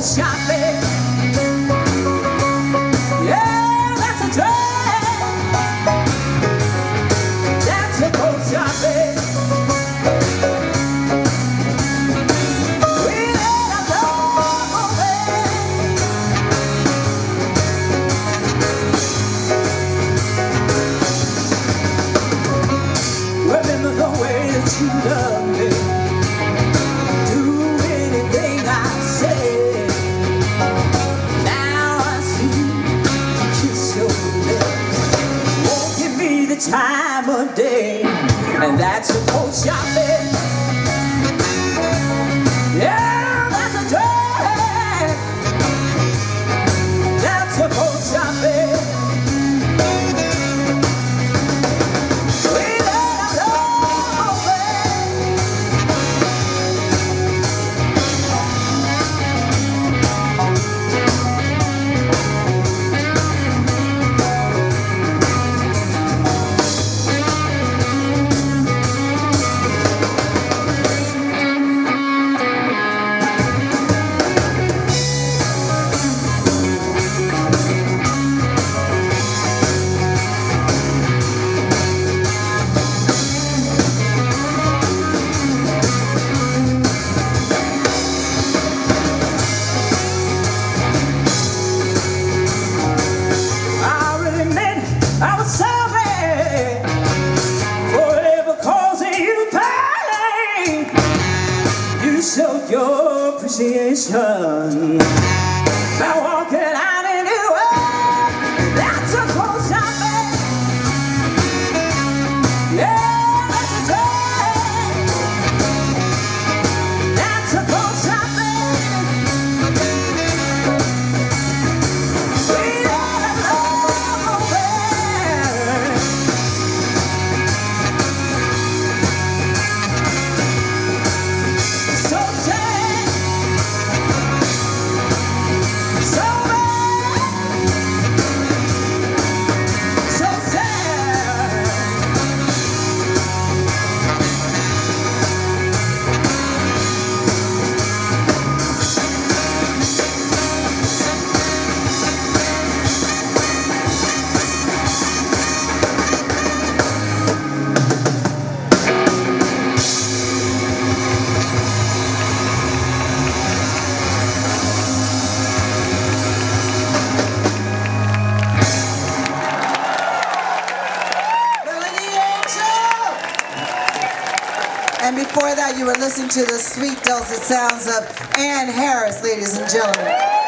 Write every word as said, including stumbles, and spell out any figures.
shopping. Yeah, that's a drag. That's a go shopping. We let our love away. Remember the way that you love me. Time of day, and that's a cold shopping. Yeah, that's a drag. That's a cold shopping. We let our love I was sorry for ever causing you pain. You showed your appreciation by walking out anyway. That's a close shopping. Yeah, that's a drag. That's a close shopping. We let our love away. So sad, so bad, so sad. And before that, you were listening to the sweet, dulcet sounds of Ann Harris, ladies and gentlemen.